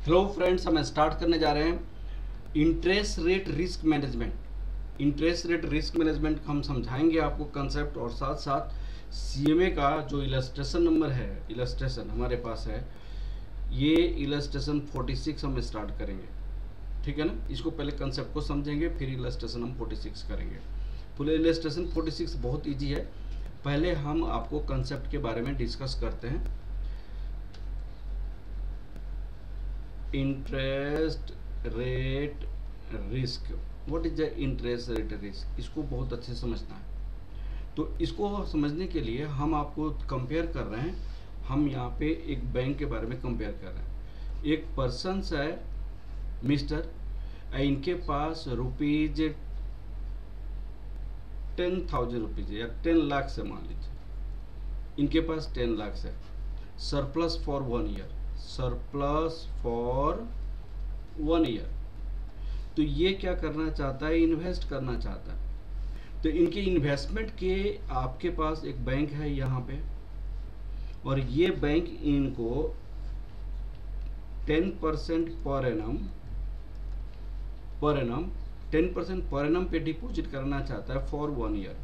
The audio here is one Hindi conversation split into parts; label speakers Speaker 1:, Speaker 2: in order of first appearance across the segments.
Speaker 1: हेलो फ्रेंड्स, हम स्टार्ट करने जा रहे हैं interest rate risk management. Interest rate risk management हम समझाएंगे आपको कंसेप्ट, और साथ साथ सीएमए का जो इलस्ट्रेशन नंबर है, इलस्ट्रेशन हमारे पास है, ये इलस्ट्रेशन 46 हम स्टार्ट करेंगे। ठीक है ना। इसको पहले कंसेप्ट को समझेंगे, फिर इलस्ट्रेशन हम 46 करेंगे। फुल इलस्ट्रेशन 46 बहुत ईजी है। पहले हम आपको कंसेप्ट के बारे में डिस्कस करते हैं। Interest rate risk, what is the interest rate risk, इसको बहुत अच्छे से समझना है। तो इसको समझने के लिए हम आपको कंपेयर कर रहे हैं। हम यहाँ पे एक बैंक के बारे में कंपेयर कर रहे हैं। एक पर्सन है मिस्टर, इनके पास रुपीज 10,000 रुपीज या 10 लाख से मान लीजिए इनके पास 10 लाख है। Surplus for 1 year, surplus for 1 year. तो ये क्या करना चाहता है, इन्वेस्ट करना चाहता है। तो इनके इन्वेस्टमेंट के आपके पास एक बैंक है यहाँ पे, और ये बैंक इनको 10% पर एनम 10% पर एनम पे डिपॉजिट करना चाहता है फॉर 1 ईयर।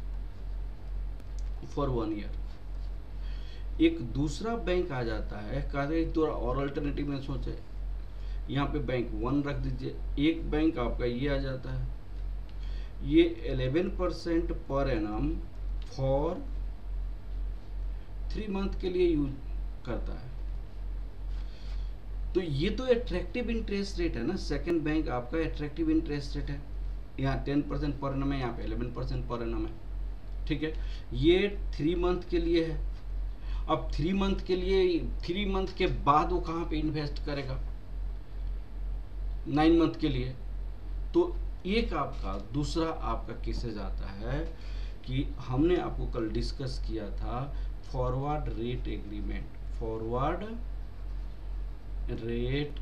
Speaker 1: एक दूसरा बैंक आ जाता है, कहते हैं थोड़ा और अल्टरनेटिव में सोचे, यहाँ पे बैंक 1 रख दीजिए। एक बैंक आपका ये आ जाता है, ये 11% पर एनम फॉर 3 मंथ के लिए यूज करता है। तो ये तो एट्रैक्टिव इंटरेस्ट रेट है ना। सेकंड बैंक आपका एट्रैक्टिव इंटरेस्ट रेट है, यहाँ 10% पर एनम है, यहाँ पे 11% पर एनम है। ठीक है, ये 3 मंथ के लिए है। अब 3 मंथ के लिए, 3 मंथ के बाद वो कहाँ पे इन्वेस्ट करेगा, 9 मंथ के लिए। तो एक आपका दूसरा आपका केसेज आता है कि हमने आपको कल डिस्कस किया था forward rate agreement. Forward rate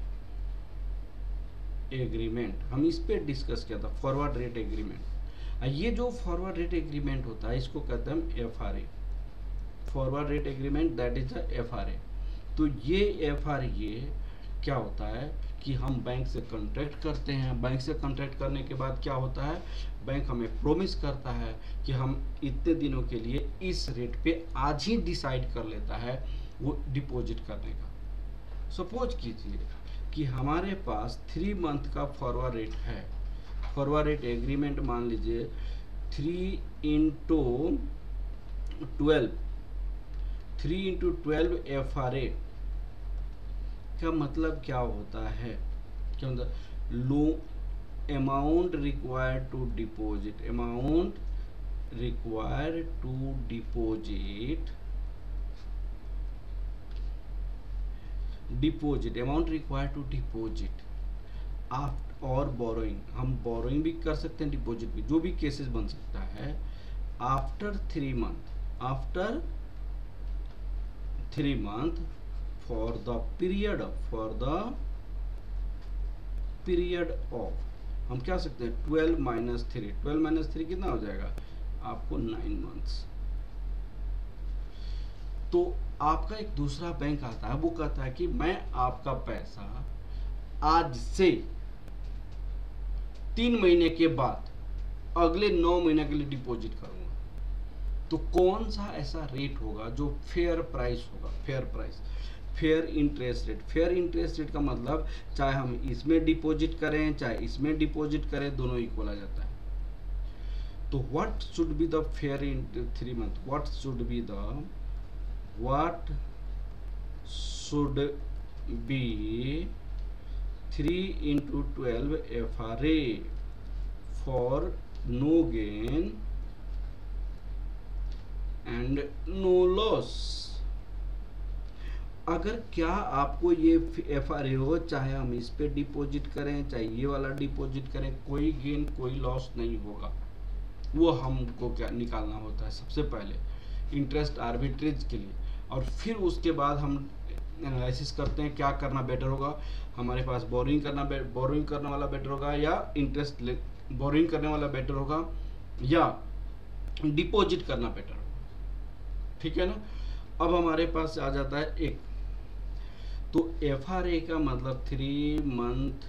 Speaker 1: agreement हम इस पे डिस्कस किया था, फॉरवर्ड रेट एग्रीमेंट। ये जो फॉरवर्ड रेट एग्रीमेंट होता है, इसको कहते हैं FRA, forward rate agreement, that is the FRA. तो ये एफआरए क्या होता है कि हम बैंक से कॉन्ट्रैक्ट करते हैं। बैंक से कॉन्ट्रैक्ट करने के बाद क्या होता है, बैंक हमें प्रोमिस करता है कि हम इतने दिनों के लिए इस रेट पे आज ही डिसाइड कर लेता है वो डिपॉजिट करने का। सपोज कीजिए कि हमारे पास 3 मंथ का फॉरवर्ड रेट है। फॉरवर्ड रेट एग्रीमेंट मान लीजिए 3 × 12 एफआरए का मतलब क्या होता है, क्या मतलब, low amount required to deposit, amount required to deposit, amount required to deposit after और बोरोइंग। हम बोरोइंग भी कर सकते हैं, डिपॉजिट भी, जो भी केसेस बन सकता है। After 3 month, after 3 month for the period of हम क्या सकते हैं 12 - 3, 12 - 3 कितना हो जाएगा आपको 9 months। तो आपका एक दूसरा बैंक आता है, वो कहता है कि मैं आपका पैसा आज से 3 महीने के बाद अगले 9 महीने के लिए डिपॉजिट करूंगा। तो कौन सा ऐसा रेट होगा जो फेयर प्राइस होगा, fair price, fair interest rate. Fair interest rate का मतलब चाहे हम इसमें डिपॉजिट करें चाहे इसमें डिपॉजिट करें, दोनों इक्वल आ जाता है। तो what should be the fair in 3 month, what should be 3 × 12 FRA for no gain and no loss. अगर क्या आपको ये एफआरए हो, चाहे हम इस पे डिपॉजिट करें चाहे ये वाला डिपॉजिट करें, कोई गेन कोई लॉस नहीं होगा। वो हमको क्या निकालना होता है, सबसे पहले इंटरेस्ट आर्बिट्रेज के लिए, और फिर उसके बाद हम एनालिसिस करते हैं क्या करना बेटर होगा। हमारे पास बोरिंग करने वाला बेटर होगा, या इंटरेस्ट बोरिंग करने वाला बेटर होगा, या डिपॉजिट करना बेटर होगा। ठीक है ना। अब हमारे पास आ जाता है एक तो FRA का मतलब 3 मंथ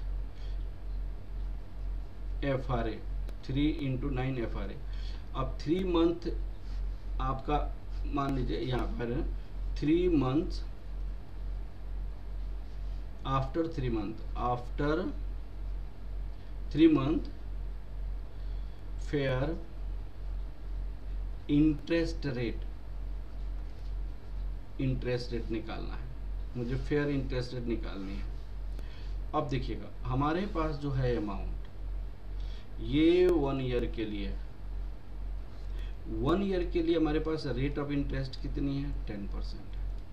Speaker 1: FRA, 3 × 9 FRA। अब 3 मंथ आपका मान लीजिए यहाँ पर 3 month after 3 month fair interest rate निकालना है मुझे, फेयर इंटरेस्ट रेट निकालनी है। अब देखिएगा हमारे पास जो है अमाउंट, ये 1 ईयर के लिए, 1 ईयर के लिए हमारे पास रेट ऑफ इंटरेस्ट कितनी है, 10%।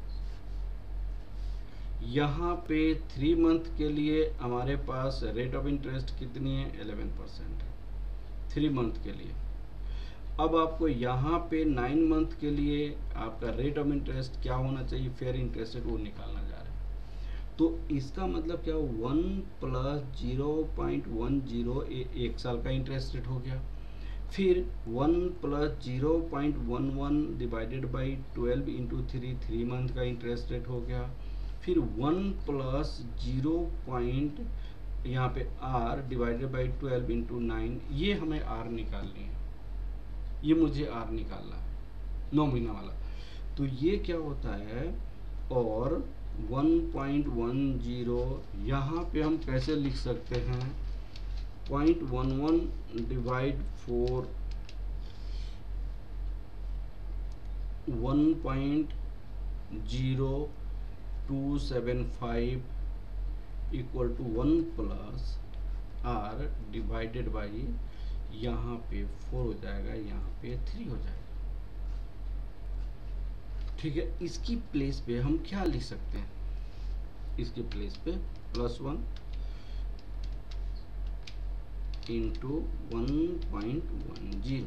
Speaker 1: यहाँ पे 3 मंथ के लिए हमारे पास रेट ऑफ इंटरेस्ट कितनी है, 11% है 3 मंथ के लिए। अब आपको यहाँ पे 9 मंथ के लिए आपका रेट ऑफ इंटरेस्ट क्या होना चाहिए, फेयर इंटरेस्ट रेट, वो निकालना जा रहा है। तो इसका मतलब क्या, 1 + 0.10 1 साल का इंटरेस्ट रेट हो गया। फिर 1 + 0.11 डिवाइडेड बाई 12 × 3 मंथ का इंटरेस्ट रेट हो गया। फिर 1 + 0. यहाँ पे r डिवाइडेड बाई 12 × 9, ये हमें r निकालनी है, ये मुझे r निकालना है 9 महीना वाला। तो ये क्या होता है, और 1.10 यहाँ पे हम कैसे लिख सकते हैं, 0.11 divide 4, 1.0275 equal to 1 + r divided by, यहाँ पे 4 हो जाएगा, यहाँ पे 3 हो जाएगा। ठीक है, इसकी प्लेस पे हम क्या लिख सकते हैं, इसके प्लेस पे +1 × 1.10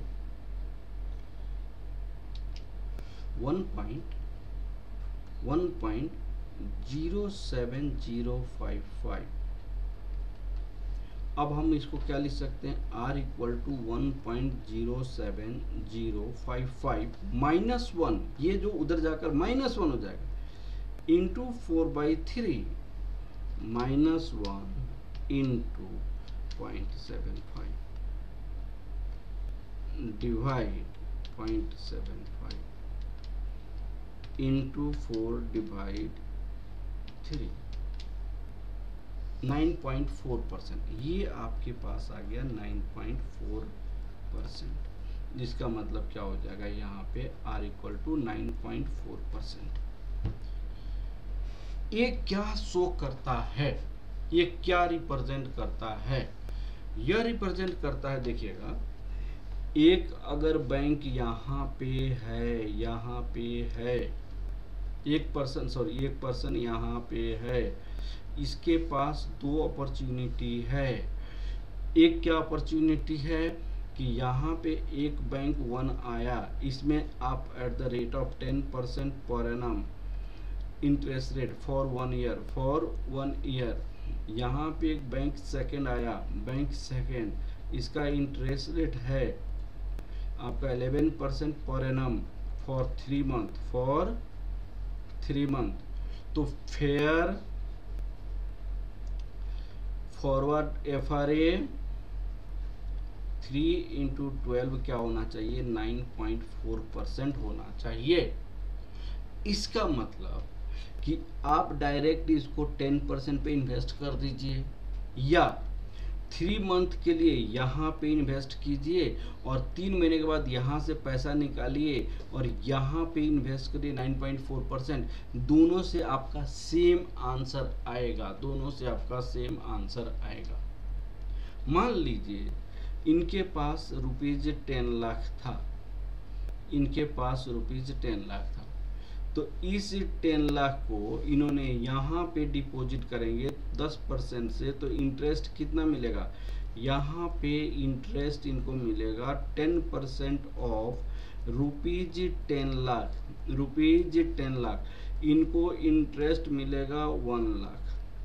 Speaker 1: 1.07055। अब हम इसको क्या लिख सकते हैं, r = 1.07055 -1, ये जो उधर जाकर -1 हो जाएगा, इंटू 4/3 -1 × 0.75 डिवाइड 0.75 इंटू 4 डिवाइड 3, 9.4%। ये आपके पास आ गया 9.4%, जिसका मतलब क्या हो जाएगा, यहाँ पे r = 9.4%। ये क्या शो करता है, ये क्या रिप्रेजेंट करता है, यह रिप्रेजेंट करता है, देखिएगा, एक अगर बैंक यहाँ पे है, एक पर्सन यहाँ पे है, इसके पास 2 अपॉर्चुनिटी है। एक क्या अपॉर्चुनिटी है कि यहाँ पे एक बैंक 1 आया, इसमें आप eight the rate of 10% per annum interest rate for 1 year, यहाँ पे एक बैंक सेकंड आया, बैंक सेकंड, इसका इंटरेस्ट रेट है आपका 11% पर एनम फॉर 3 मंथ। तो फेयर फॉरवर्ड FRA 3 × 12 क्या होना चाहिए, 9.4% होना चाहिए। इसका मतलब कि आप डायरेक्ट इसको 10% पे इन्वेस्ट कर दीजिए, या 3 मंथ के लिए यहाँ पे इन्वेस्ट कीजिए और 3 महीने के बाद यहाँ से पैसा निकालिए और यहाँ पे इन्वेस्ट करिए 9.4%। दोनों से आपका सेम आंसर आएगा, मान लीजिए इनके पास ₹10 लाख था, तो इस 10 लाख को इन्होंने यहाँ पे डिपॉजिट करेंगे 10% से, तो इंटरेस्ट कितना मिलेगा, यहाँ पे इंटरेस्ट इनको मिलेगा 10% ऑफ ₹10 लाख, इनको इंटरेस्ट मिलेगा 1 लाख।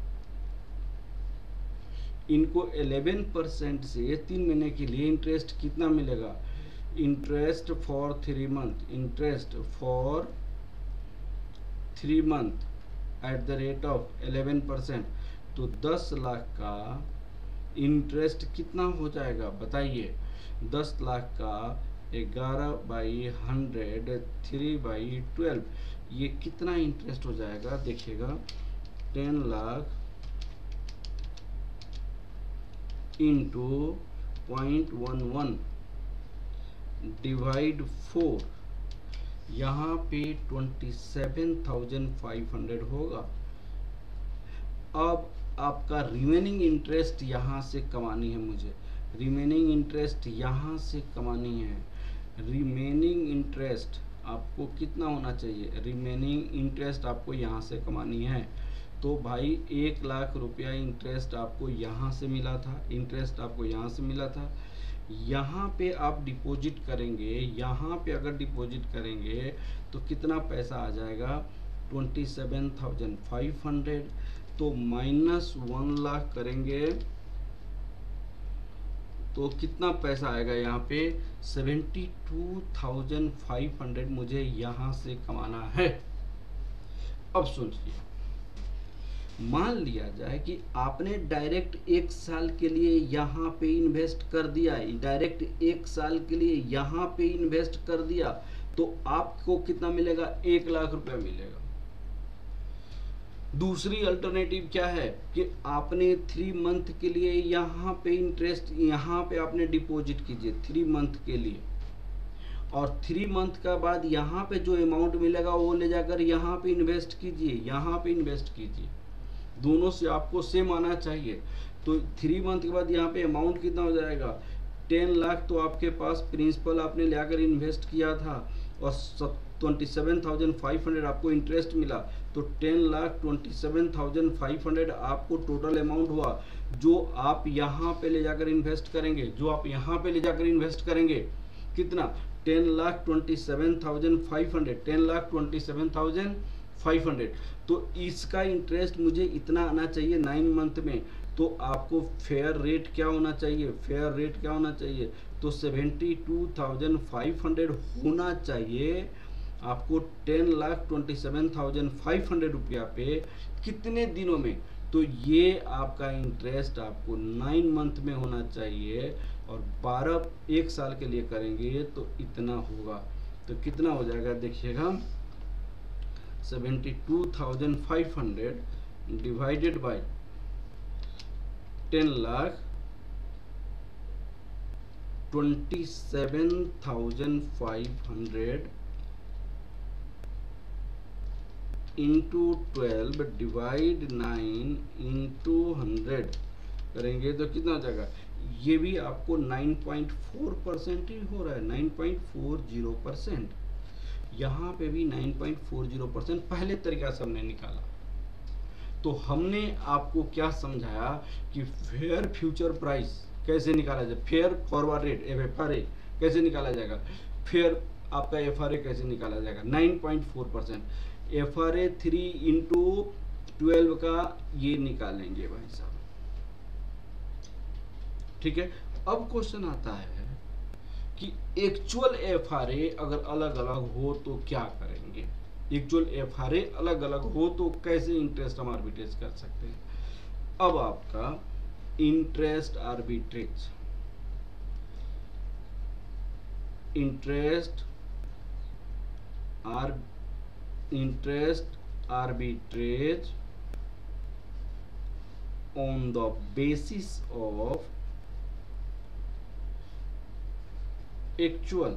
Speaker 1: इनको 11% से 3 महीने के लिए इंटरेस्ट कितना मिलेगा, interest for 3 month at the rate of 11%, तो 10 लाख का इंटरेस्ट कितना हो जाएगा बताइए। 10 लाख का 11/100 3/12, ये कितना इंटरेस्ट हो जाएगा देखिएगा। 10 लाख इंटू 0.11 डिवाइड 4, यहाँ पे 27,500 होगा। अब आपका रिमेनिंग इंटरेस्ट यहाँ से कमानी है मुझे, रिमेनिंग इंटरेस्ट यहाँ से कमानी है। रिमेनिंग इंटरेस्ट आपको कितना होना चाहिए, रिमेनिंग इंटरेस्ट आपको यहाँ से कमानी है। तो भाई 1 लाख रुपया इंटरेस्ट आपको यहाँ से मिला था, इंटरेस्ट आपको यहाँ से मिला था। यहाँ पे आप डिपॉजिट करेंगे, यहाँ पे अगर डिपॉजिट करेंगे तो कितना पैसा आ जाएगा 27,500, तो -1 लाख करेंगे तो कितना पैसा आएगा यहाँ पे 72,500 मुझे यहाँ से कमाना है। अब सोचिए, मान लिया जाए कि आपने डायरेक्ट 1 साल के लिए यहाँ पे इन्वेस्ट कर दिया, डायरेक्ट 1 साल के लिए यहाँ पे इन्वेस्ट कर दिया, तो आपको कितना मिलेगा 1 लाख रुपया मिलेगा। दूसरी अल्टरनेटिव क्या है कि आपने 3 मंथ के लिए यहाँ पे इंटरेस्ट, यहाँ पे आपने डिपॉजिट कीजिए 3 मंथ के लिए, और 3 मंथ का बाद यहाँ पे जो अमाउंट मिलेगा वो ले जाकर यहाँ पे इन्वेस्ट कीजिए, यहाँ पे इन्वेस्ट कीजिए। दोनों से आपको सेम आना चाहिए। तो 3 मंथ के बाद यहाँ पे अमाउंट कितना हो जाएगा 10 लाख, तो आपके पास प्रिंसिपल आपने ले आकर इन्वेस्ट किया था और 27,500 आपको इंटरेस्ट मिला, तो 10,27,500 आपको टोटल अमाउंट हुआ जो आप यहाँ पे ले जाकर इन्वेस्ट करेंगे, जो आप यहाँ पे ले जाकर इन्वेस्ट करेंगे। कितना 10,27,500, 10,27,500। तो इसका इंटरेस्ट मुझे इतना आना चाहिए 9 मंथ में। तो आपको फेयर रेट क्या होना चाहिए, फेयर रेट क्या होना चाहिए, तो 72,500 होना चाहिए आपको 10,27,500 रुपया पे कितने दिनों में। तो ये आपका इंटरेस्ट आपको 9 मंथ में होना चाहिए, और 1 साल के लिए करेंगे तो इतना होगा। तो कितना हो जाएगा देखिएगा 72,500 divided by 10 lakh 27,500 into 12 divide 9 into 100 करेंगे तो कितना हो जाएगा। ये भी आपको 9.4% ही हो रहा है, 9.40%। यहाँ पे भी 9.40% पहले तरीका से हमने निकाला। तो हमने आपको क्या समझाया कि फेयर फ्यूचर प्राइस कैसे निकाला जाए, फेयर फॉरवर्ड रेट FRA कैसे निकाला जाएगा, फेयर आपका FRA कैसे निकाला जाएगा 9.4%। FRA 3 इंटू 12 का ये निकालेंगे भाई साहब, ठीक है। अब क्वेश्चन आता है कि एक्चुअल FRA अगर अलग अलग हो तो क्या करेंगे, एक्चुअल FRA अलग अलग हो तो कैसे इंटरेस्ट हम आर्बिट्रेज कर सकते हैं। अब आपका interest arbitrage, interest arbitrage on the basis of actual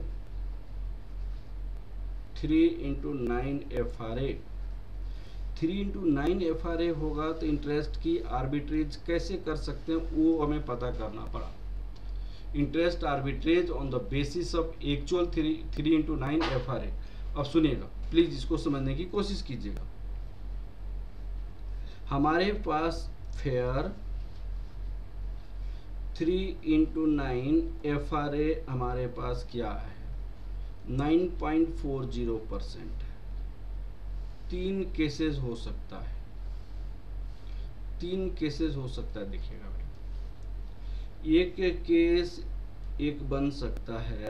Speaker 1: 3 into 9 FRA। 3 into 9 FRA होगा तो इंटरेस्ट की आर्बिट्रेज कैसे कर सकते हैं वो हमें पता करना पड़ा। Interest arbitrage on the basis of actual 3 into 9 FRA। अब सुनिएगा प्लीज, इसको समझने की कोशिश कीजिएगा। हमारे पास फेयर 3 into 9 FRA हमारे पास क्या है 9.40%। 3 केसेस हो सकता है, 3 केसेस हो सकता है। देखिएगा एक केस एक बन सकता है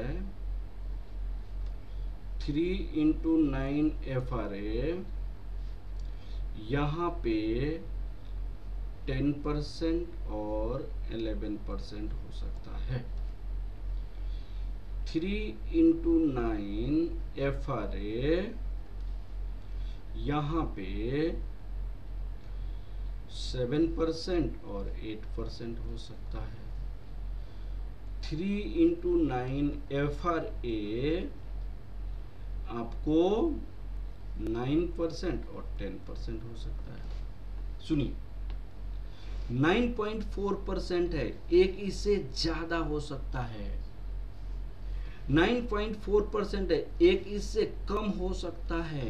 Speaker 1: 3 into 9 FRA, यहाँ पे 10% और 11% हो सकता है। 3 into 9 FRA यहाँ पे 7% और 8% हो सकता है। 3 into 9 FRA आपको 9% और 10% हो सकता है। सुनिए, 9.4% है, एक इससे ज्यादा हो सकता है। 9.4% है, एक इससे कम हो सकता है।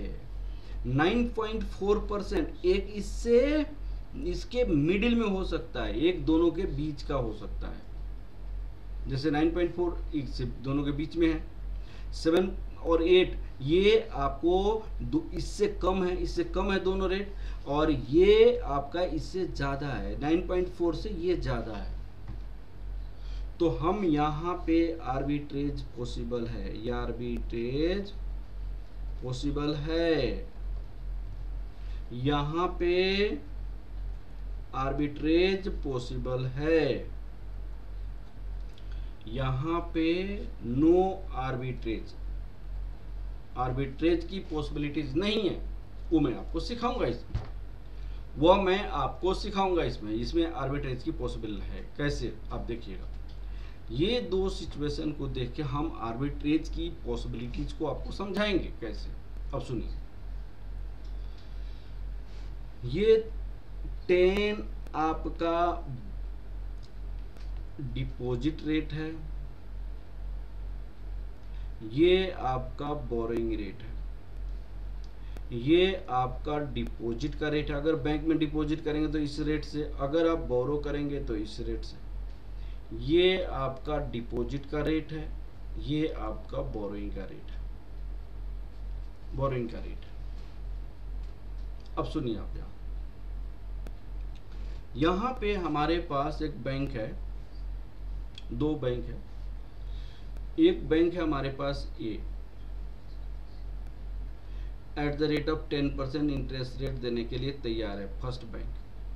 Speaker 1: 9.4% एक इससे इसके मिडिल में हो सकता है, एक दोनों के बीच का हो सकता है। जैसे 9.4 इससे दोनों के बीच में है। 7 और 8 ये आपको इससे कम है, इससे कम है दोनों रेट, और ये आपका इससे ज्यादा है। 9.4 से ये ज्यादा है। तो हम यहाँ पे आर्बिट्रेज पॉसिबल है, ये आर्बिट्रेज पॉसिबल है। यहाँ पे आर्बिट्रेज पॉसिबल है, यहाँ पे नो आर्बिट्रेज, आर्बिट्रेज की पॉसिबिलिटीज नहीं है। वो मैं आपको सिखाऊंगा इसमें, वो मैं आपको सिखाऊंगा इसमें आर्बिट्रेज की पॉसिबल है। कैसे, आप देखिएगा। ये दो सिचुएशन को देख के हम आर्बिट्रेज की पॉसिबिलिटीज को आपको समझाएंगे कैसे। अब सुनिए, ये 10 आपका डिपॉजिट रेट है, ये आपका बोरोइंग रेट है, ये आपका डिपॉजिट का रेट है। अगर बैंक में डिपॉजिट करेंगे तो इस रेट से, अगर आप बोरो करेंगे तो इस रेट से। ये आपका डिपॉजिट का रेट है, ये आपका बोरोइंग का रेट है, बोरोइंग का रेट है। अब सुनिए आप, यहाँ पे हमारे पास एक बैंक है, दो बैंक है। एक बैंक है हमारे पास A, at the rate of 10% interest rate देने के लिए तैयार है। फर्स्ट बैंक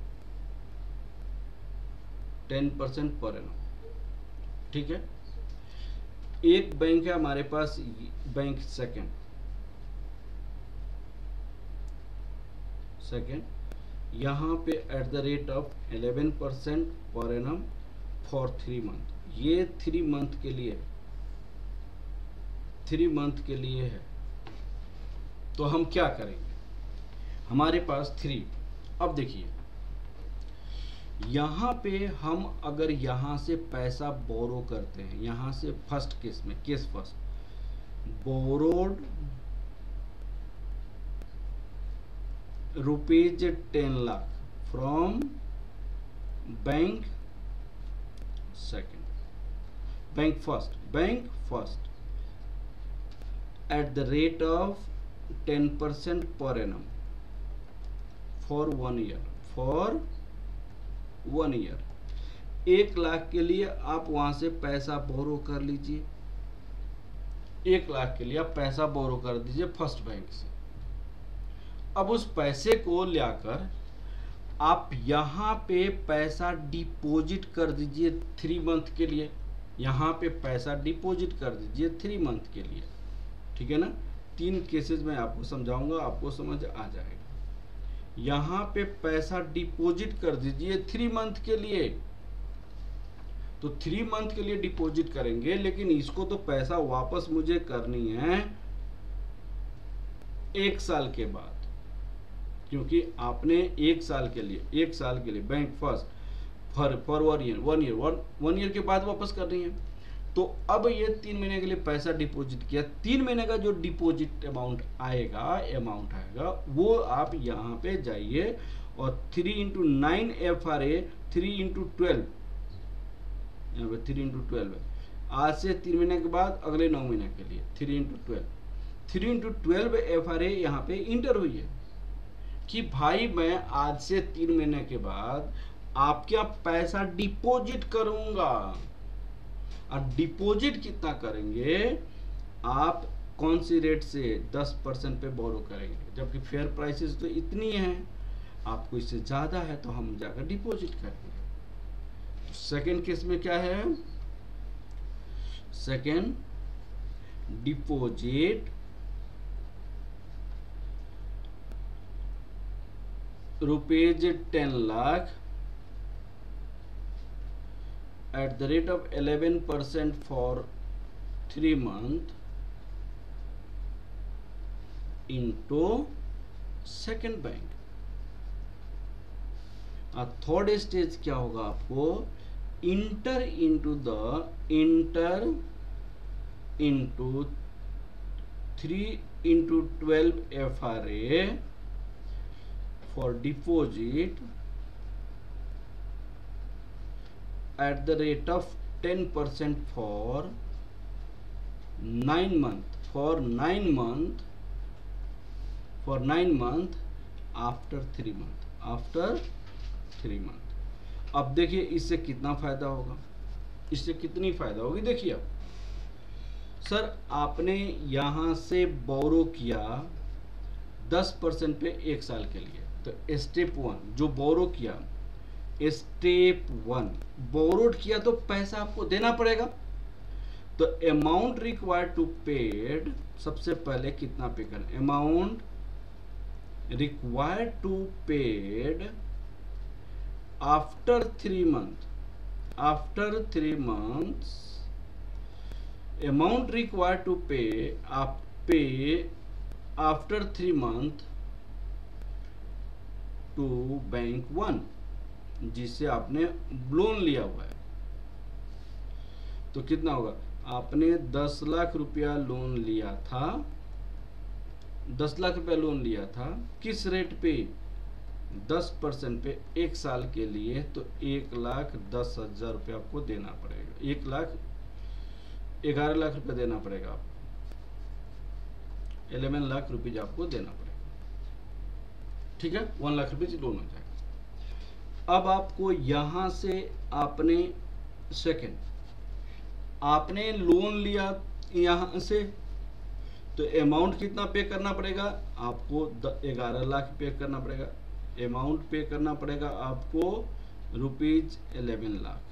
Speaker 1: 10% पर एनम, ठीक है। एक बैंक है हमारे पास बैंक सेकंड, यहाँ पे eight the rate of 11% per annum for 3 month. ये 3 मंथ के लिए, 3 मंथ के लिए है। तो हम क्या करेंगे, हमारे पास 3। अब देखिए, यहाँ पे हम अगर यहाँ से पैसा बोरो करते हैं, यहाँ से फर्स्ट केस में, case first, borrowed rupees 10 lakh from bank second, bank first at the rate of 10% per annum for 1 year, for 1 year। 1 lakh के लिए आप वहां से पैसा बोरो कर लीजिए, 1 लाख के लिए आप पैसा बोरो कर दीजिए फर्स्ट बैंक से। अब उस पैसे को लाकर आप यहाँ पे पैसा डिपॉजिट कर दीजिए 3 मंथ के लिए, यहाँ पे पैसा डिपॉजिट कर दीजिए 3 मंथ के लिए, ठीक है ना। 3 केसेस में आपको समझाऊंगा, आपको समझ आ जाएगा। यहाँ पे पैसा डिपॉजिट कर दीजिए 3 मंथ के लिए, तो 3 मंथ के लिए डिपॉजिट करेंगे, लेकिन इसको तो पैसा वापस मुझे करनी है 1 साल के बाद, क्योंकि आपने 1 साल के लिए बैंक फर्स्ट फॉर 1 ईयर के बाद वापस करनी है। तो अब ये 3 महीने के लिए पैसा डिपॉजिट किया, 3 महीने का जो डिपॉजिट अमाउंट आएगा वो आप यहाँ पे जाइए और 3 into 9 FRA 3 into 12, यहाँ पे 3 into 12 है। आज से 3 महीने के बाद अगले 9 महीने के लिए 3 into 12 FRA यहाँ पे इंटर हुई है कि भाई मैं आज से 3 महीने के बाद आपका पैसा डिपॉजिट करूंगा। और डिपॉजिट कितना करेंगे आप, कौन सी रेट से, 10% पे बोरो करेंगे, जबकि फेयर प्राइसेस तो इतनी है, आपको इससे ज़्यादा है तो हम जाकर डिपॉजिट करेंगे। तो सेकेंड केस में क्या है, second deposit rupees 10 lakh at the rate of 11% for 3 months into second bank. Third stage क्या होगा, आपको enter into 3/12 FRA for deposit at the rate of 10% for 9 month after 3 month। अब देखिए इससे कितना फायदा होगा, इससे कितनी फायदा होगी। देखिए अब सर आपने यहां से बोरो किया 10% पे 1 साल के लिए, तो स्टेप 1 जो बोरो किया, स्टेप 1 बोरोड किया तो पैसा आपको देना पड़ेगा। तो अमाउंट रिक्वायर्ड टू पेड, सबसे पहले कितना पे करना, amount required to paid after 3 months, amount required to pay after 3 months to bank 1 जिससे आपने लोन लिया हुआ है। तो कितना होगा, आपने 10 लाख रुपया लोन लिया था, 10 लाख रुपया लोन लिया था, किस रेट पे, 10% पे 1 साल के लिए, तो 1,10,000 रुपया आपको देना पड़ेगा, 11 लाख रुपया देना पड़ेगा आपको, 11 लाख रुपीज आपको देना पड़ेगा। ठीक है, 1 लाख रुपीज लोन हो जाएगा। अब आपको यहां से आपने सेकेंड आपने लोन लिया यहां से, तो अमाउंट कितना पे करना पड़ेगा आपको, 11 लाख पे करना पड़ेगा, अमाउंट पे करना पड़ेगा आपको रुपीज 11 लाख।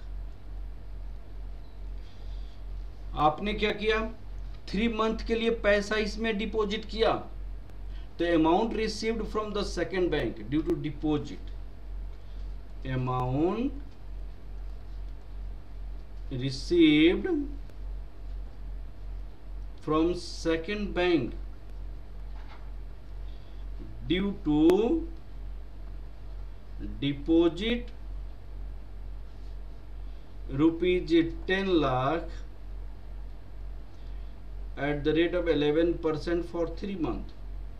Speaker 1: आपने क्या किया, 3 month के लिए पैसा इसमें डिपॉजिट किया, तो amount received from the second bank due to deposit, amount received from second bank due to deposit rupees 10 lakh at the rate of 11% for 3 months,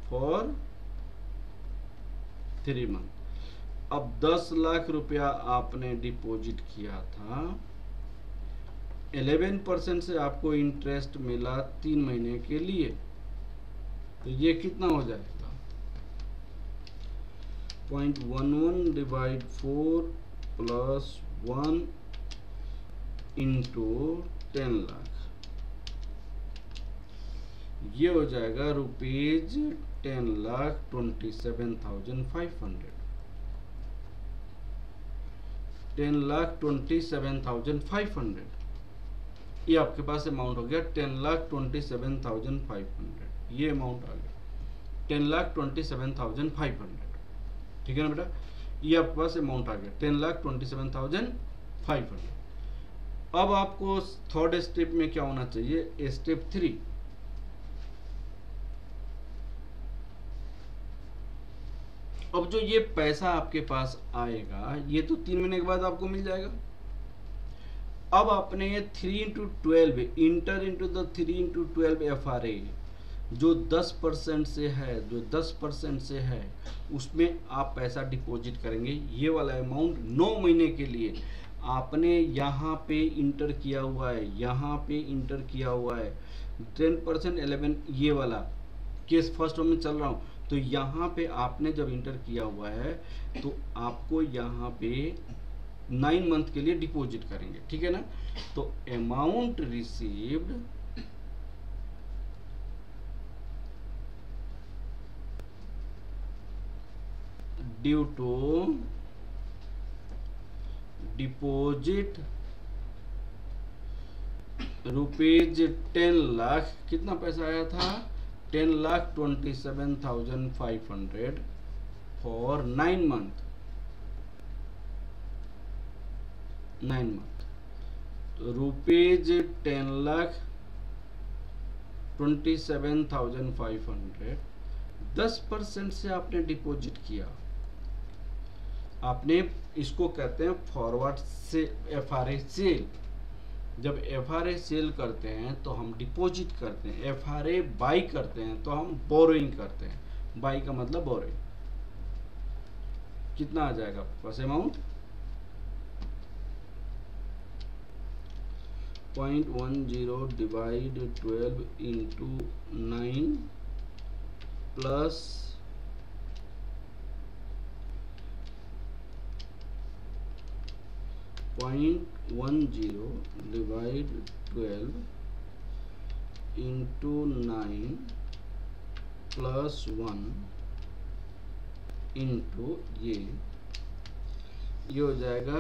Speaker 1: अब 10 लाख रुपया आपने डिपॉजिट किया था, 11% से आपको इंटरेस्ट मिला 3 महीने के लिए, तो ये कितना हो जाएगा, 0.11 डिवाइड 4 प्लस 1 इंटू 10 लाख, ये हो जाएगा रुपीज 10,27,500, 10,27,500। ये आपके पास अमाउंट हो गया 10,27,500, ये अमाउंट आ गया 10,27,500। ठीक है ना बेटा, ये आपके पास अमाउंट आ गया 10,27,500। अब आपको थर्ड स्टेप में क्या होना चाहिए, स्टेप 3, अब जो ये पैसा आपके पास आएगा ये तो 3 महीने के बाद आपको मिल जाएगा। अब आपने 3/12 इंटर इंटू द 3/12 FRA जो 10% से है उसमें आप पैसा डिपॉजिट करेंगे। ये वाला अमाउंट 9 महीने के लिए आपने यहाँ पे इंटर किया हुआ है, 10% 11, ये वाला केस फर्स्ट में चल रहा हूँ, तो यहाँ पे आपने जब इंटर किया हुआ है तो आपको यहाँ पे 9 मंथ के लिए डिपॉजिट करेंगे। ठीक है ना, तो amount received due to deposit rupees 10 lakh, कितना पैसा आया था 10,27,500 फॉर 9 मंथ, 9 मंथ। तो रुपीज 10,27,500 10% से आपने डिपॉजिट किया, आपने, इसको कहते हैं फॉरवर्ड से FRA सेल। जब FRA सेल करते हैं तो हम डिपॉजिट करते हैं, FRA बाई करते हैं तो हम बोरोइंग करते हैं। बाई का मतलब बोरोइंग। कितना आ जाएगा first amount 0.10 divide 12 into 9 plus 0.10 divide 12 into 9 plus 1 into ये हो जाएगा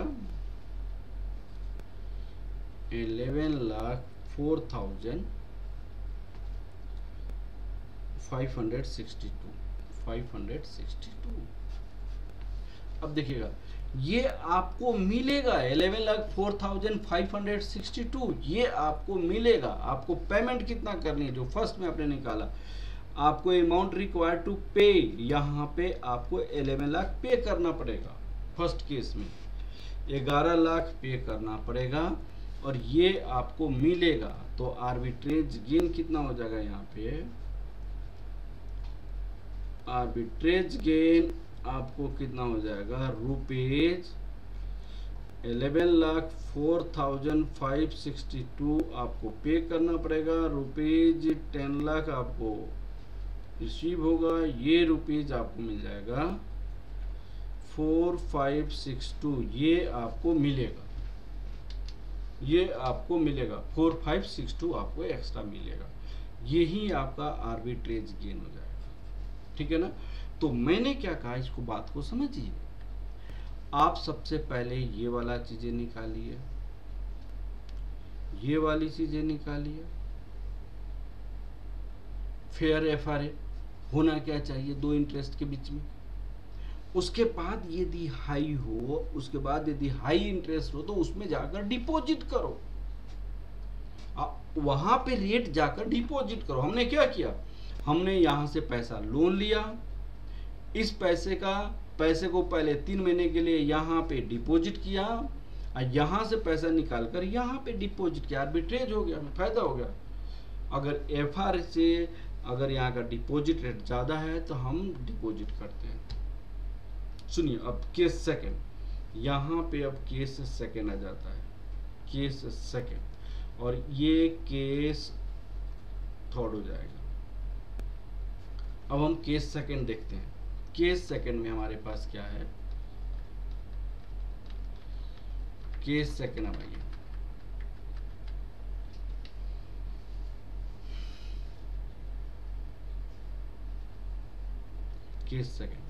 Speaker 1: 11,04,562। अब देखिएगा ये आपको मिलेगा 11,04,562, ये आपको मिलेगा। आपको पेमेंट कितना करनी है, जो फर्स्ट में आपने निकाला, आपको अमाउंट रिक्वायर्ड टू पे, यहाँ पे आपको 11 लाख पे करना पड़ेगा। फर्स्ट केस में 11 लाख पे करना पड़ेगा और ये आपको मिलेगा। तो आर्बिट्रेज गेन कितना हो जाएगा, यहाँ पे आर्बिट्रेज गेन आपको कितना हो जाएगा, रुपीज 11,04,562 आपको पे करना पड़ेगा, रुपीज 10 लाख आपको रिसीव होगा, ये रुपीज आपको मिल जाएगा 4562, ये आपको मिलेगा, ये आपको मिलेगा 4562 आपको एक्स्ट्रा मिलेगा। यही आपका आर्बिट्रेज गेन हो जाएगा। ठीक है ना। तो मैंने क्या कहा, इसको बात को समझिए। आप सबसे पहले ये वाला चीजें निकालिए, ये वाली चीजें निकालिए। फेयर FRA होना क्या चाहिए दो इंटरेस्ट के बीच में। उसके बाद यदि हाई हो, उसके बाद यदि हाई इंटरेस्ट हो तो उसमें जाकर डिपॉजिट करो, वहां पे रेट जाकर डिपॉजिट करो। हमने क्या किया, हमने यहां से पैसा लोन लिया, इस पैसे को पहले 3 महीने के लिए यहाँ पे डिपॉजिट किया और यहाँ से पैसा निकालकर यहाँ पे डिपॉजिट किया। आर्बिट्रेज हो गया, हमें फायदा हो गया। अगर FRA से अगर यहाँ का डिपॉजिट रेट ज़्यादा है तो हम डिपॉजिट करते हैं। सुनिए अब केस सेकंड, यहाँ पे अब केस सेकंड आ जाता है, केस सेकंड, और ये केस थर्ड हो जाएगा। अब हम केस सेकंड देखते हैं। केस सेकंड में हमारे पास क्या है, केस सेकंड अब आइए, केस सेकंड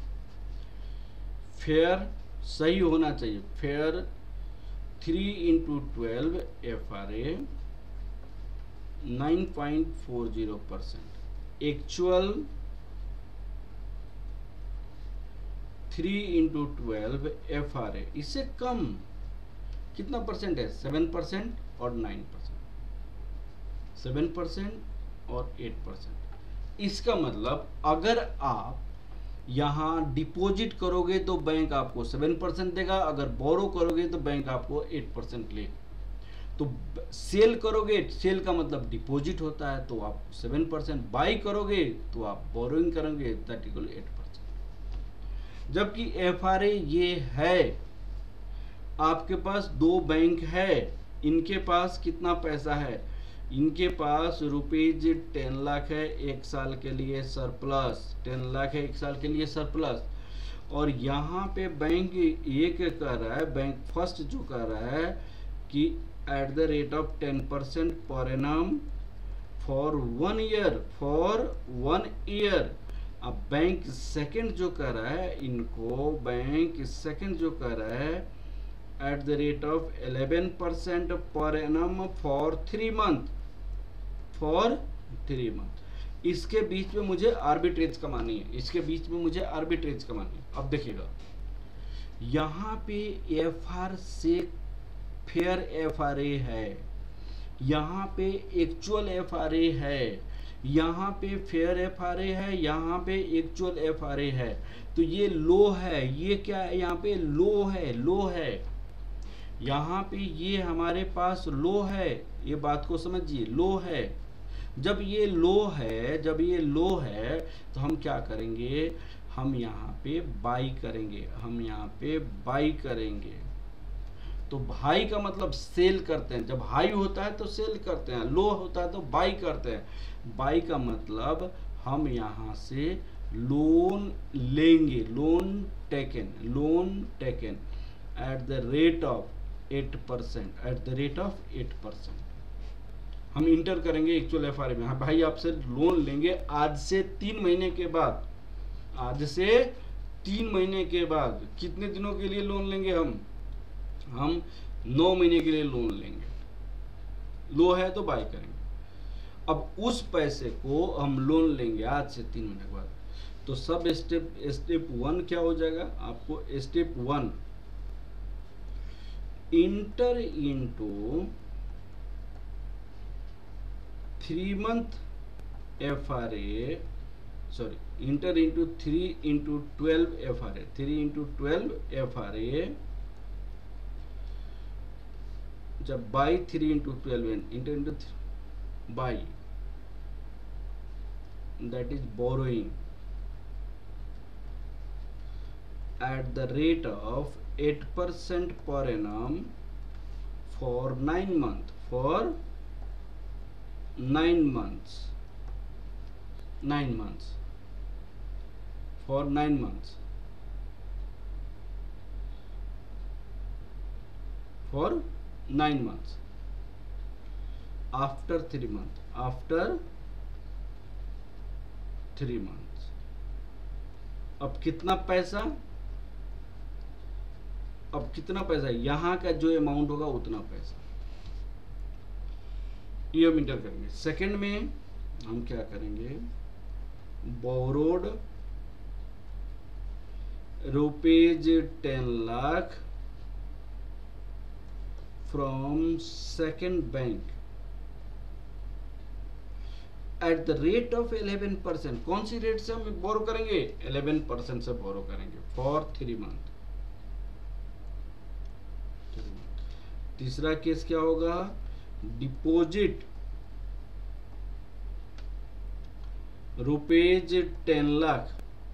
Speaker 1: फेयर सही होना चाहिए। Fair 3 into 12 FRA 9.40%, actual 3 into 12 FRA, इससे कम कितना परसेंट है, 7% और 9%, 7% और 8%। इसका मतलब अगर आप यहाँ डिपॉजिट करोगे तो बैंक आपको 7% देगा, अगर बोरो करोगे तो बैंक आपको 8% लेगा। तो सेल करोगे, सेल का मतलब डिपॉजिट होता है, तो आप 7%, बाई करोगे तो आप बोरोइंग करोगे, दैट इक्वल 8%। जबकि FRA ये है, आपके पास दो बैंक है, इनके पास कितना पैसा है, इनके पास रुपीज 10 लाख है एक साल के लिए सरप्लस, 10 लाख है एक साल के लिए सरप्लस, और यहाँ पे बैंक ये क्या कर रहा है, बैंक फर्स्ट जो कर रहा है कि eight the rate of 10% per annum for 1 year, for 1 year, अब बैंक सेकंड जो कर रहा है, इनको बैंक सेकंड जो कर रहा है at the rate of 11% per annum for 3 month, for 3 month. इसके बीच में मुझे आर्बिट्रेज कमानी है, इसके बीच में मुझे आर्बिट्रेज कमानी है। अब देखिएगा यहाँ पे एफ आर से फेयर एफ आर ए है, यहाँ पे एक्चुअल एफ आर ए है, यहाँ पे फेयर एफ आर ए है, यहाँ पे एक्चुअल एफ आर ए है। तो ये लो है, ये क्या है, यहाँ पे लो है, लो है, यहाँ पे ये हमारे पास लो है, ये बात को समझिए, लो है। जब ये लो है, जब ये लो है तो हम क्या करेंगे, हम यहाँ पे बाई करेंगे, हम यहाँ पे बाई करेंगे। तो भाई का मतलब सेल करते हैं, जब हाई होता है तो सेल करते हैं, लो होता है तो बाई करते हैं। बाई का मतलब हम यहाँ से लोन लेंगे, loan taken, loan taken at the rate of 8%, at the rate of 8%। हम इंटर करेंगे एक्चुअल एफ आर में, हाँ भाई आपसे लोन लेंगे आज से 3 महीने के बाद, आज से 3 महीने के बाद। कितने दिनों के लिए लोन लेंगे हम 9 महीने के लिए लोन लेंगे। लो है तो बाय करेंगे। अब उस पैसे को हम लोन लेंगे आज से 3 महीने के बाद। तो सब स्टेप 1 क्या हो जाएगा, आपको step 1 enter into 3 month F R A, sorry enter into 3 into 12 F R A, 3 into 12 F R A, जब by 3 into 12 enter into by, that is borrowing at the rate of 8% per annum for 9 months, for 9 months, 9 months, for 9 months, for 9 months, after 3 months, after 3 months। अब कितना पैसा, अब कितना पैसा, यहां का जो अमाउंट होगा उतना पैसा ये हम इंटर करेंगे। सेकंड में हम क्या करेंगे, borrowed rupees 10 lakh from second bank at the rate of 11%। कौन सी रेट से हम बोरो करेंगे, 11% से बोरो करेंगे फॉर 3 मंथ। तीसरा केस क्या होगा, deposit rupees 10 lakh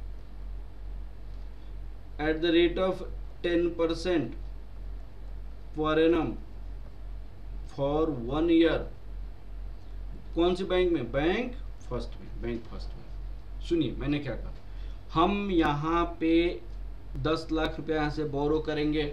Speaker 1: at the rate of 10% per annum for 1 year. कौन सी बैंक में, बैंक फर्स्ट में, बैंक फर्स्ट में। सुनिए मैंने क्या कहा, हम यहाँ पे 10 लाख रुपया यहाँ से बोरो करेंगे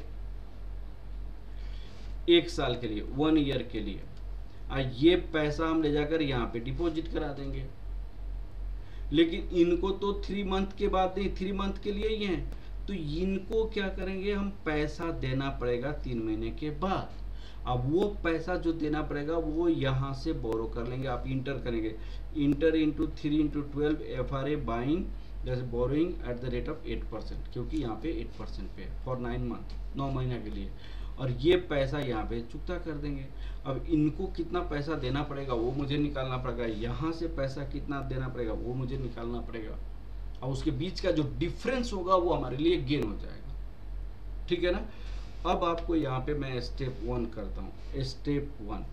Speaker 1: 1 साल के लिए, 1 ईयर के लिए। ये पैसा हम ले जाकर यहाँ पे डिपॉजिट करा देंगे। लेकिन इनको तो 3 मंथ के बाद नहीं, 3 मंथ के लिए ही हैं, तो इनको क्या करेंगे, हम पैसा देना पड़ेगा 3 महीने के बाद। अब वो पैसा जो देना पड़ेगा वो यहाँ से बोरो कर लेंगे। आप इंटर करेंगे, enter into 3 into 12 F R A buying जैसे borrowing at the rate of 8%, क्योंकि यहाँ पे 8% पे है फॉर 9 मंथ, 9 महीने के लिए। और ये पैसा यहाँ पे चुकता कर देंगे। अब इनको कितना पैसा देना पड़ेगा वो मुझे निकालना पड़ेगा, यहाँ से पैसा कितना देना पड़ेगा वो मुझे निकालना पड़ेगा, और उसके बीच का जो डिफरेंस होगा वो हमारे लिए गेन हो जाएगा। ठीक है ना। अब आपको यहाँ पे मैं स्टेप 1 करता हूँ। Step 1,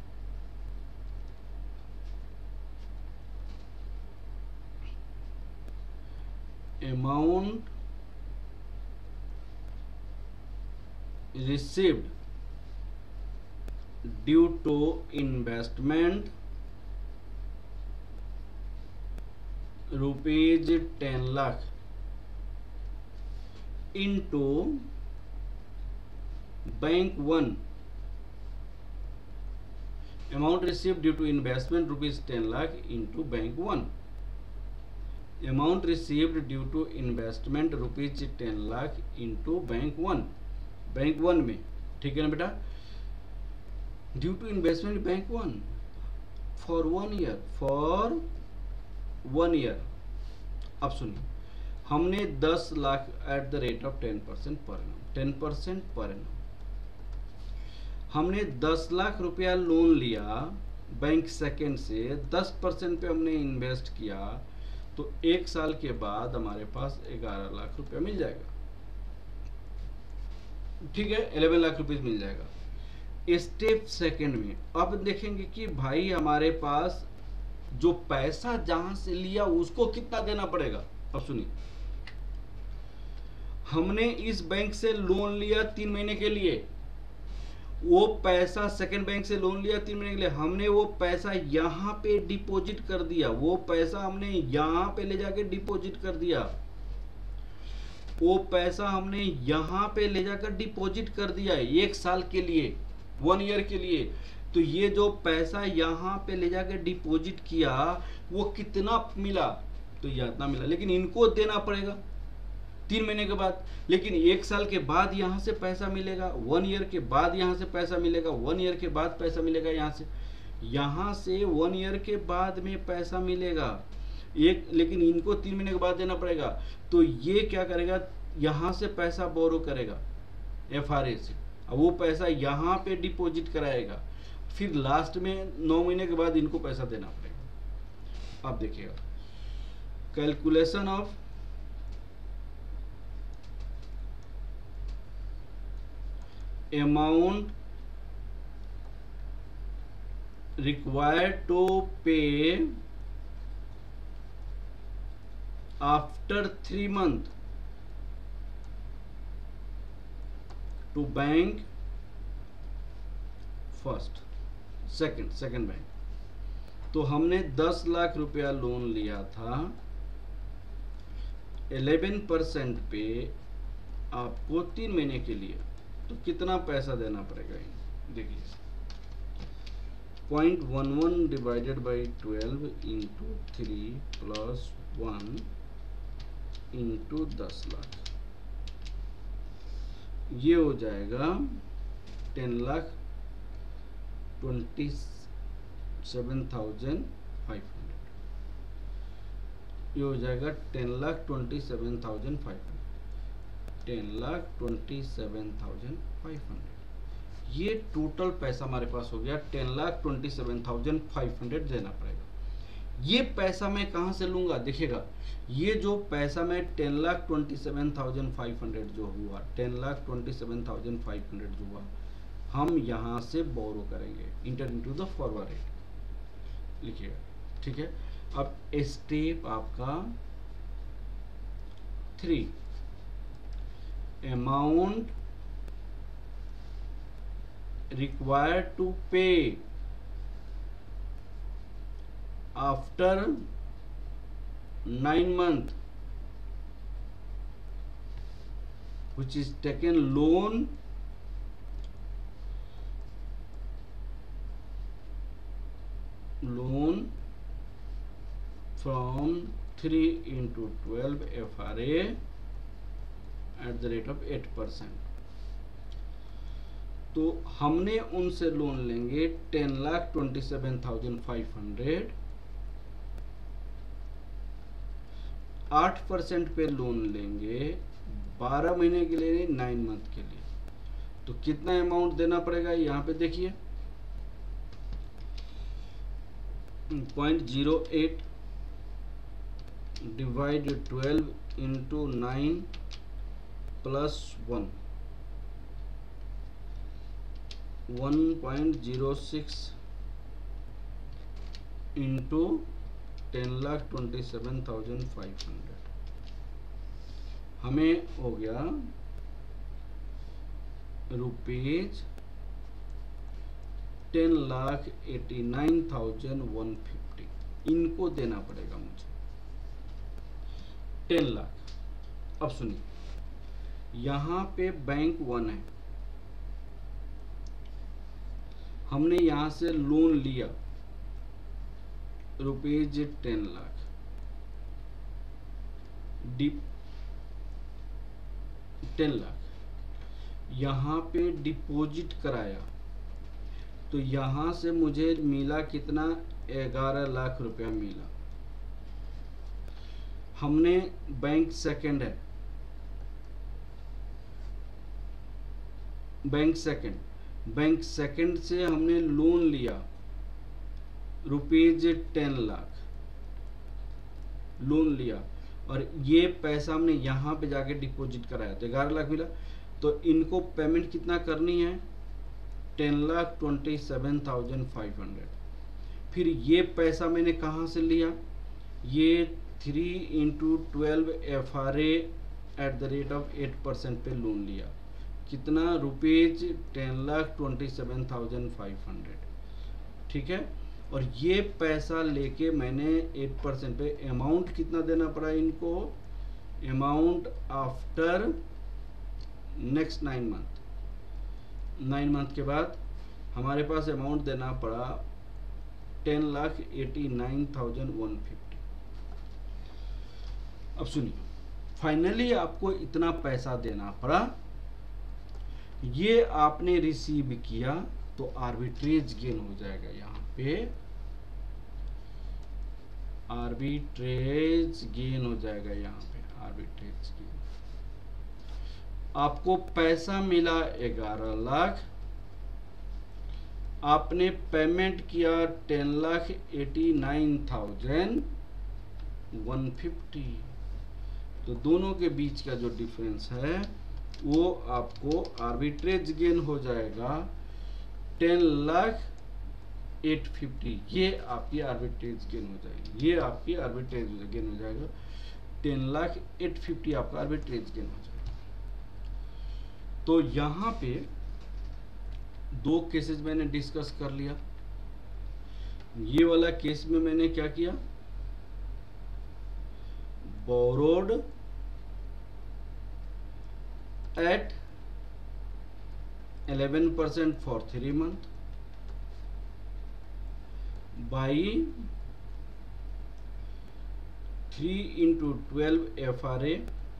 Speaker 1: amount received due to investment rupees 10 lakh into bank 1, amount received due to investment rupees 10 lakh into bank 1 amount received due to investment ₹10 lakh into bank one में, ठीक है ना बेटा, due to investment bank one for 1 year. अब सुनिए, हमने 10 lakh at the rate of 10% per annum, 10% per annum, हमने 10 लाख रुपया लोन लिया बैंक सेकेंड से, 10% पे हमने इन्वेस्ट किया, तो 1 साल के बाद हमारे पास 11 लाख रुपया मिल जाएगा, ठीक है, 11 लाख रुपये मिल जाएगा। स्टेप सेकंड में अब देखेंगे कि भाई हमारे पास जो पैसा जहां से लिया उसको कितना देना पड़ेगा। अब सुनिए, हमने इस बैंक से लोन लिया 3 महीने के लिए, वो पैसा सेकंड बैंक से लोन लिया 3 महीने के लिए, हमने वो पैसा यहां पे डिपॉजिट कर दिया, वो पैसा हमने यहां पे ले जाके डिपॉजिट कर दिया, वो पैसा हमने यहां पे ले जाकर डिपॉजिट कर दिया है 1 साल के लिए, 1 ईयर के लिए। तो ये जो पैसा यहाँ पे ले जाके डिपॉजिट किया वो कितना मिला, तो ये इतना मिला, लेकिन इनको देना पड़ेगा 3 महीने के बाद, लेकिन 1 साल के बाद यहाँ से पैसा मिलेगा, 1 ईयर के बाद यहाँ से पैसा मिलेगा, 1 ईयर के बाद पैसा मिलेगा, यहाँ से 1 ईयर के बाद में पैसा मिलेगा एक, लेकिन इनको 3 महीने के बाद देना पड़ेगा। तो ये क्या करेगा, यहाँ से पैसा बोरो करेगा FRA से, वो पैसा यहाँ पे डिपॉजिट कराएगा, फिर लास्ट में 9 महीने के बाद इनको पैसा देना पड़ेगा। अब देखिएगा, calculation of amount required to pay after 3 months to bank first second bank. तो हमने 10 लाख रुपया लोन लिया था, 11% पे आपको 3 महीने के लिए, तो कितना पैसा देना पड़ेगा, देखिए 0.11 divided by 12 into 3 plus 1 into 10 lakh, ये हो जाएगा 10,27,500, ये हो जाएगा 10,27,500, 10,27,500, ये टोटल पैसा हमारे पास हो गया 10,27,500 देना पड़ेगा। ये पैसा मैं कहां से लूंगा, देखिएगा, ये जो पैसा मैं 10,27,500 जो हुआ, 10,27,500 जो हुआ, हम यहां से बोरो करेंगे enter into the forward rate, लिखिएगा, ठीक है। अब स्टेप आपका 3, amount required to pay after 9 months which is taken loan from 3 into 12 FRA at the rate of 8%। तो हमने उनसे लोन लेंगे 10,27,500, 8% पे लोन लेंगे 12 महीने के लिए, 9 month के लिए, तो कितना अमाउंट देना पड़ेगा, यहाँ पे देखिए 0.08 डिवाइड 12 इंटू 9 प्लस 1, 1.06 इंटू 10,27,500, हमें हो गया ₹10,89,150, इनको देना पड़ेगा मुझे 10 लाख। अब सुनिए, यहाँ पे बैंक 1 है, हमने यहाँ से लोन लिया ₹10 लाख, 10 लाख, यहाँ पे डिपॉजिट कराया तो यहाँ से मुझे मिला कितना, 11 लाख रुपया मिला। हमने बैंक सेकंड है, बैंक सेकंड से हमने लोन लिया ₹10 लाख लोन लिया, और ये पैसा हमने यहाँ पे जाके डिपॉजिट कराया तो 11 लाख मिला। तो इनको पेमेंट कितना करनी है, 10,27,500। फिर ये पैसा मैंने कहाँ से लिया, ये 3 × 12 FRA @8% पे लोन लिया, कितना, ₹10,27,500, ठीक है। और ये पैसा लेके मैंने 8% पे, अमाउंट कितना देना पड़ा इनको, अमाउंट आफ्टर नेक्स्ट 9 मंथ के बाद हमारे पास अमाउंट देना पड़ा 10,89,150। अब सुनिए, फाइनली आपको इतना पैसा देना पड़ा, ये आपने रिसीव किया तो आर्बिट्रेज गेन हो जाएगा। यहाँ पे आर्बिट्रेज गेन हो जाएगा, यहाँ पे आर्बिट्रेज गेन। आपको पैसा मिला 11 लाख, आपने पेमेंट किया 10,89,150, तो दोनों के बीच का जो डिफरेंस है वो आपको आर्बिट्रेज गेन हो जाएगा 10,08,50। ये आपकी आर्बिट्रेज गेन हो जाएगी, ये आपकी आर्बिट्रेज गेन हो जाएगा 10,08,50 आपका आर्बिट्रेज गेन हो जाएगा। तो यहाँ पे 2 केसेस मैंने डिस्कस कर लिया। ये वाला केस में मैंने क्या किया, borrowed at 11% for 3 months by 3 × 12 FRA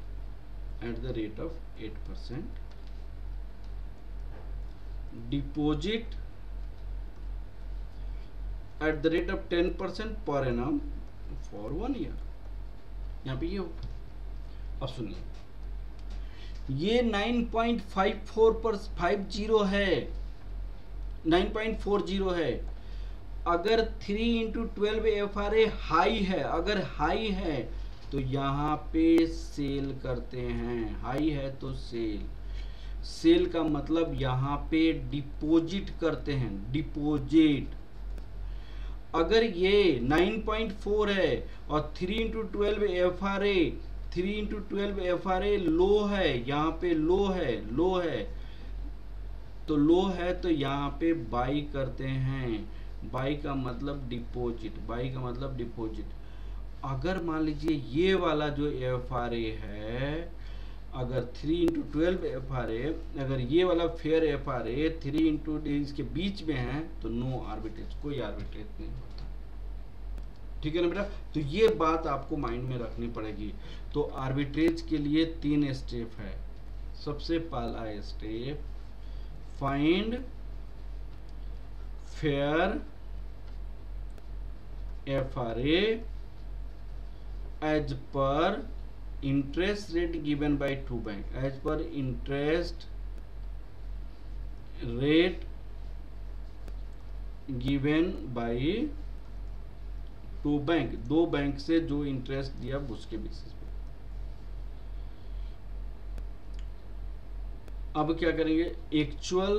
Speaker 1: @8%, deposit @10% per annum for 1 year। यहाँ पे ये होगा। अब सुनिए, ये 9.50 है, 9.40 है। अगर 3 × 12 FRA हाई है, अगर हाई है तो यहाँ पे सेल करते हैं, हाई है तो सेल का मतलब यहाँ पे डिपॉजिट करते हैं, डिपॉजिट। अगर ये 9.4 है और 3 × 12 FRA लो है, यहाँ पे लो है तो यहाँ पे बाई करते हैं। बाई का मतलब डिपॉजिट, अगर मान लीजिए ये वाला जो FRA है, अगर 3 × 12 FRA, अगर ये वाला फेयर FRA 3 × इसके बीच में है तो नो आर्बिट्रेज, कोई आर्बिट्रेज नहीं होता, ठीक है ना बेटा। तो ये बात आपको माइंड में रखनी पड़ेगी। तो आर्बिट्रेज के लिए 3 स्टेप है। सबसे पहला step, find fair FRA as per interest rate given by 2 bank, as per interest rate given by 2 bank, 2 bank से जो इंटरेस्ट दिया उसके बेसिस पे। अब क्या करेंगे, एक्चुअल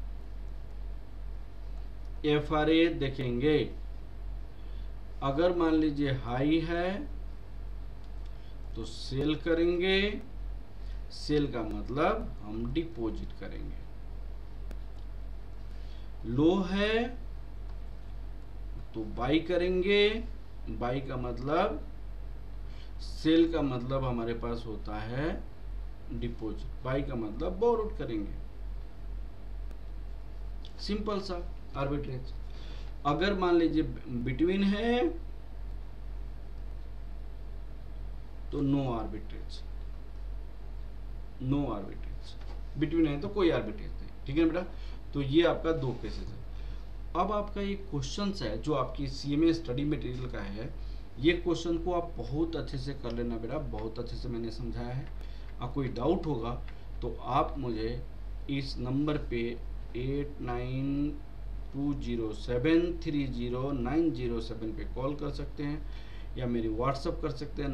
Speaker 1: FRA देखेंगे। अगर मान लीजिए हाई है तो सेल करेंगे, सेल का मतलब हम डिपॉजिट करेंगे। लो है तो बाई करेंगे, बाई का मतलब, सेल का मतलब हमारे पास होता है डिपॉजिट, बाई का मतलब बोरोड करेंगे। सिंपल सा आर्बिट्रेज। अगर मान लीजिए बिटवीन है तो no arbitrage, no arbitrage, between है तो कोई आर्बिट्रेज नहीं, ठीक है बेटा। तो ये आपका दो केसेस है। अब आपका ये क्वेश्चन है जो आपकी सीएमए स्टडी मटेरियल का है, ये क्वेश्चन को आप बहुत अच्छे से कर लेना बेटा, बहुत अच्छे से मैंने समझाया है। अब कोई डाउट होगा तो आप मुझे इस नंबर पे 8920730907 पे कॉल कर सकते हैं, या मेरी व्हाट्सअप कर सकते हैं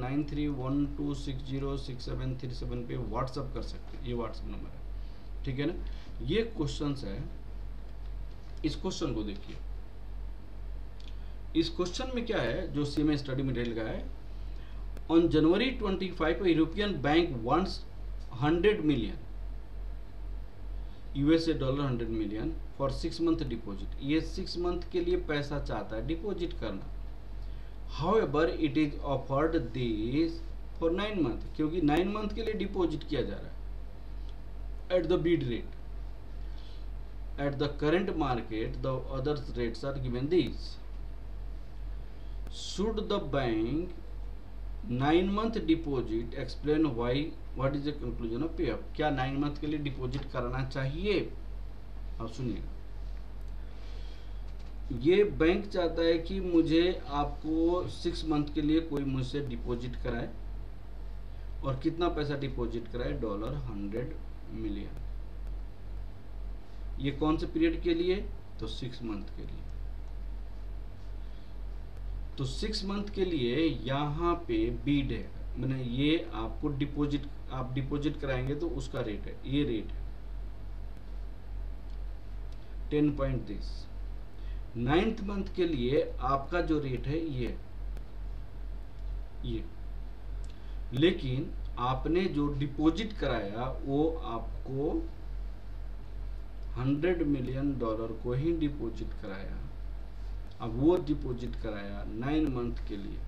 Speaker 1: 9312606737 पे व्हाट्सअप कर सकते हैं, ये व्हाट्सअप नंबर है, ठीक है ना। ये क्वेश्चन है, इस क्वेश्चन को देखिए। इस क्वेश्चन में क्या है जो सीएमए स्टडी मटेरियल का है, on January 25 European bank wants 100 million USA dollar 100 million for 6 month deposit. ये 6 मंथ के लिए पैसा चाहता है डिपॉजिट करना। However it is offered this for 9 month, क्योंकि 9 मंथ के लिए डिपॉजिट किया जा रहा है at the bid rate. At the current market, the other rates are given these. Should the bank 9-month deposit explain why? What is the conclusion of payoff? क्या 9 मंथ के लिए डिपॉजिट कराना चाहिए? अब सुनिएगा, ये बैंक चाहता है कि मुझे आपको 6 मंथ के लिए कोई मुझसे डिपॉजिट कराए, और कितना पैसा डिपॉजिट कराए, $100 मिलियन। ये कौन से पीरियड के लिए, तो 6 मंथ के लिए। तो 6 मंथ के लिए यहाँ पे बीड है, मैंने ये आपको डिपॉजिट, आप डिपॉजिट कराएंगे तो उसका रेट है, ये रेट है 10.30। 9th मंथ के लिए आपका जो रेट है ये, लेकिन आपने जो डिपॉजिट कराया वो आपको $100 मिलियन को ही डिपॉजिट कराया। अब वो डिपॉजिट कराया 9 मंथ के लिए,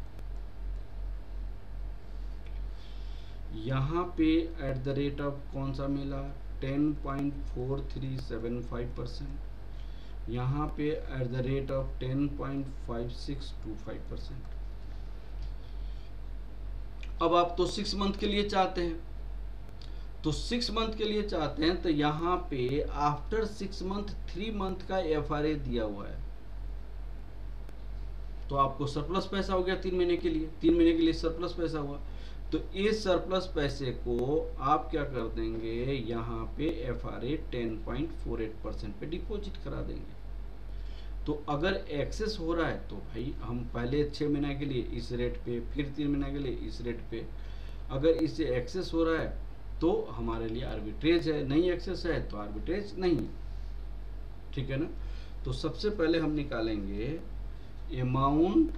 Speaker 1: यहाँ पे एट द रेट ऑफ कौन सा मिला, 10.4375%, यहाँ पे एट द रेट ऑफ 10.5625%। अब आप तो 6 मंथ के लिए चाहते हैं, तो 6 मंथ के लिए चाहते हैं, तो यहाँ पे आफ्टर 6 मंथ 3 मंथ का एफआरए दिया हुआ है, तो आपको सरप्लस पैसा हो गया 3 महीने के लिए, 3 महीने के लिए सरप्लस पैसा हुआ। तो इस सरप्लस पैसे को आप क्या कर देंगे, यहाँ पे एफआरए 10.48% पे डिपॉजिट करा देंगे। तो अगर एक्सेस हो रहा है तो भाई हम पहले 6 महीने के लिए इस रेट पे, फिर 3 महीने के लिए इस रेट पे, अगर इससे एक्सेस हो रहा है तो हमारे लिए आर्बिट्रेज है, नहीं एक्सेस है तो आर्बिट्रेज नहीं है, ठीक है ना। तो सबसे पहले हम निकालेंगे amount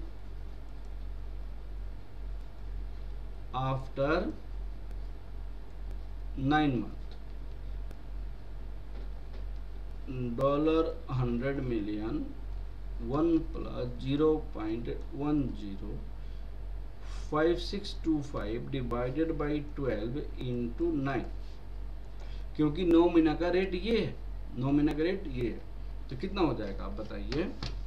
Speaker 1: after 9 month, $100 million 1 plus 0.105625 divided by 12 into 9, क्योंकि 9 महीना का रेट ये है, 9 महीना का रेट ये है, तो कितना हो जाएगा आप बताइए,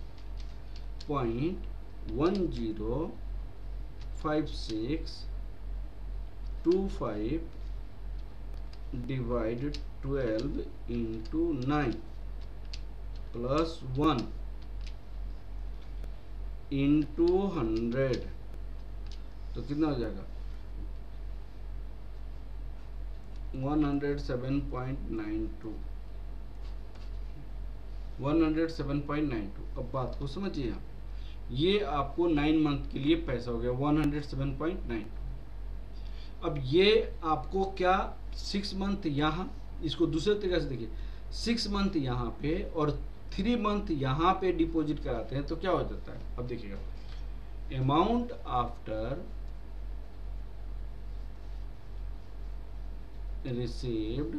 Speaker 1: 0.105625 डिवाइडेड 12 इंटू 9 प्लस 1 इंटू 100, तो कितना हो जाएगा 107.92। 107.92। अब बात को समझिए आप, ये आपको 9 मंथ के लिए पैसा हो गया 107.92। अब ये आपको क्या 6 मंथ यहाँ, इसको दूसरे तरीके से देखिए, 6 मंथ यहाँ पे और 3 मंथ यहाँ पे डिपॉजिट कराते हैं तो क्या हो जाता है, अब देखिएगा, amount after received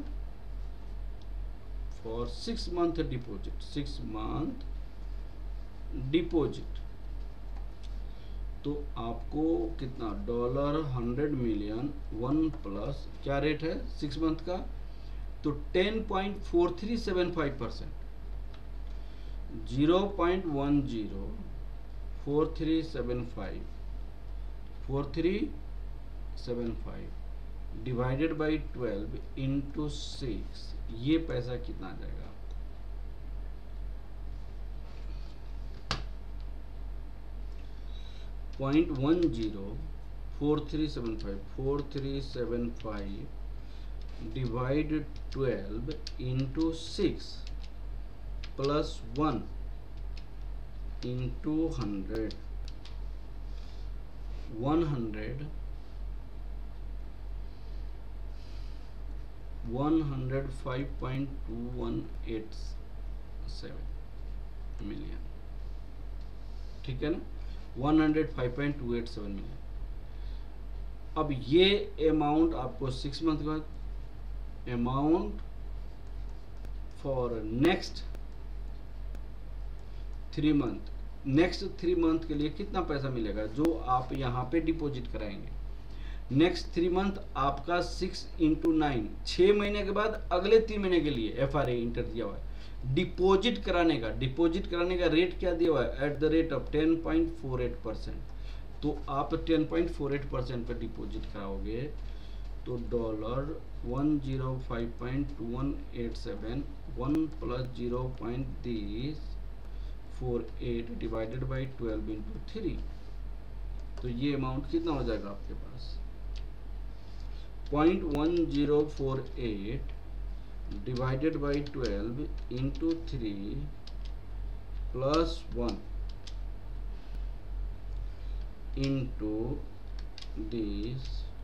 Speaker 1: for 6 month deposit, 6 month deposit, तो आपको कितना $100 मिलियन 1 प्लस क्या रेट है 6 मंथ का, तो 10.4375%, 0.104375 4375 डिवाइडेड बाई 12 इंटू 6, ये पैसा कितना आ जाएगा? .104375 divide 12 into 6 plus 1 into 100 105.2187 million, ठीक है ना, 105.287 मिलियन। अब ये अमाउंट आपको 6 मंथ के बाद, amount for next 3 month, next 3 month के लिए कितना पैसा मिलेगा जो आप यहाँ पे डिपॉजिट कराएंगे? नेक्स्ट 3 मंथ आपका 6 इंटू 9, 6 महीने के बाद अगले 3 महीने के लिए FRA इंटर दिया हुआ है। डिपॉजिट कराने का रेट क्या दिया हुआ है? At the rate of 10.48%। तो आप 10.48% पे डिपॉजिट कराओगे तो $105.2187 1 प्लस 0.48 डिवाइडेड बाई 12 इंटू 3, तो ये अमाउंट कितना हो जाएगा आपके पास? 0.1048 divided by 12 into 3 plus 1 into this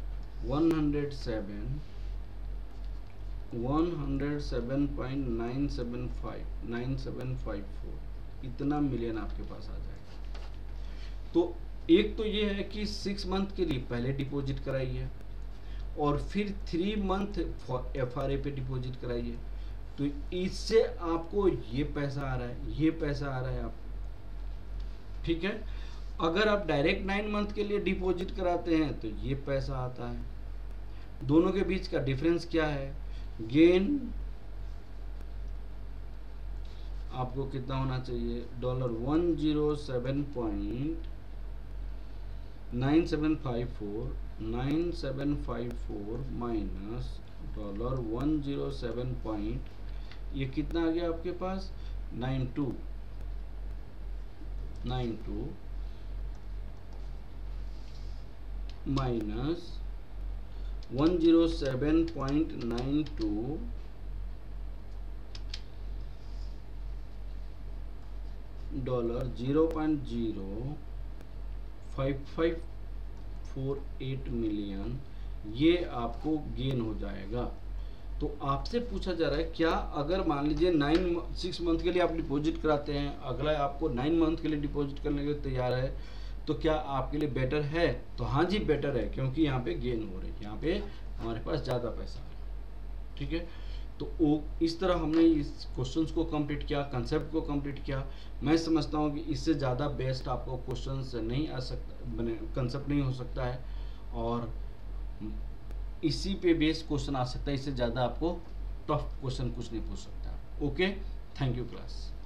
Speaker 1: 107.954 इतना मिलियन आपके पास आ जाएगा। तो एक तो ये है कि 6 मंथ के लिए पहले डिपॉजिट कराइए और फिर 3 मंथ FRA पे डिपॉजिट कराइए, तो इससे आपको ये पैसा आ रहा है, ये पैसा आ रहा है आपको, ठीक है। अगर आप डायरेक्ट 9 मंथ के लिए डिपॉजिट कराते हैं तो ये पैसा आता है। दोनों के बीच का डिफरेंस क्या है? गेन आपको कितना होना चाहिए? $107.9754 माइनस $107. ये कितना आ गया आपके पास? 92 माइनस 107.92 $0.05548 मिलियन, ये आपको गेन हो जाएगा। तो आपसे पूछा जा रहा है क्या अगर मान लीजिए 6 मंथ के लिए आप डिपॉजिट कराते हैं, अगला आपको 9 मंथ के लिए डिपॉजिट करने के लिए तैयार है, तो क्या आपके लिए बेटर है? तो हाँ जी बेटर है, क्योंकि यहाँ पे गेन हो रही है, यहाँ पे हमारे पास ज़्यादा पैसा है, ठीक है। तो इस तरह हमने इस क्वेश्चंस को कंप्लीट किया, कंसेप्ट को कंप्लीट किया। मैं समझता हूँ कि इससे ज़्यादा बेस्ट आपको क्वेश्चंस नहीं आ सकता, कंसेप्ट नहीं हो सकता है, और इसी पे बेस्ड क्वेश्चन आ सकता है। इससे ज़्यादा आपको टफ क्वेश्चन कुछ नहीं पूछ सकता। Okay, thank you class.